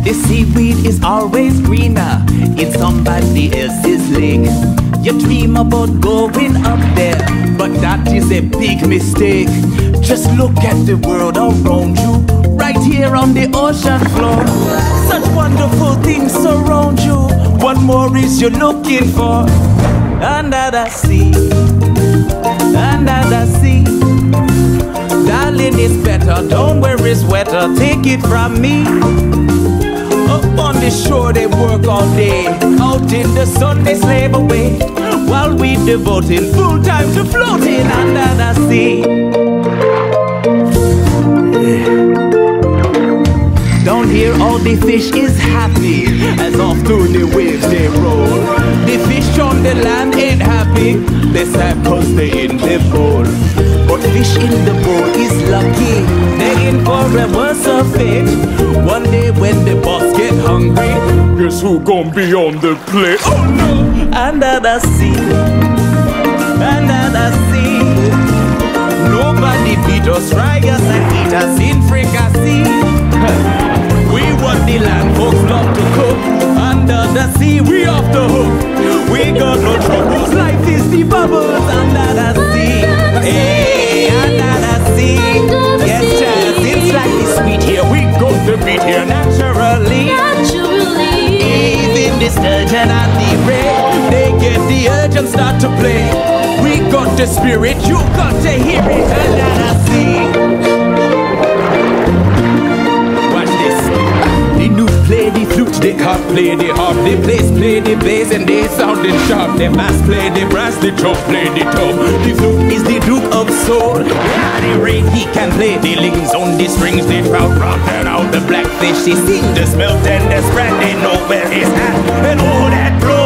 The seaweed is always greener in somebody else's lake. You dream about going up there, but that is a big mistake. Just look at the world around you, right here on the ocean floor. Such wonderful things surround you. What more is you looking for? Under the sea, under the sea. Darling, it's better, don't worry, it's wetter. Take it from me. Up on the shore they work all day, out in the sun they slave away, while we devoting full time to floating under the sea. Down here all the fish is happy, as off through the waves they roll. The fish on the land ain't happy, they sad cause they in the bowl. But fish in the bowl is lucky, they in for a worse of fate. One day when the boss get hungry, guess who gon' be on the plate? Oh no! Under the sea, under the sea. Nobody beat us, fry us and eat us in fricassee. We want the land folks love to cook. Under the sea we off the hook. We got no troubles, life is the bubbles under the sea. Hey, under the sea. Yes, child, it's like the sweet here. We got the beat here naturally. Even the sturgeon and the ray, they get the urge and start to play. We got the spirit, you got to hear it under the sea. The newt play the flute, the harp play the harp, the bass play the bass and they sounding sharp. The bass play the brass, the drum play the drum. The flute is the Duke of Soul. Yeah, the rain he can play the lings on the strings. The trout rock and out the blackfish. They sing the smelt and the spread. They know where it's at and all that blow.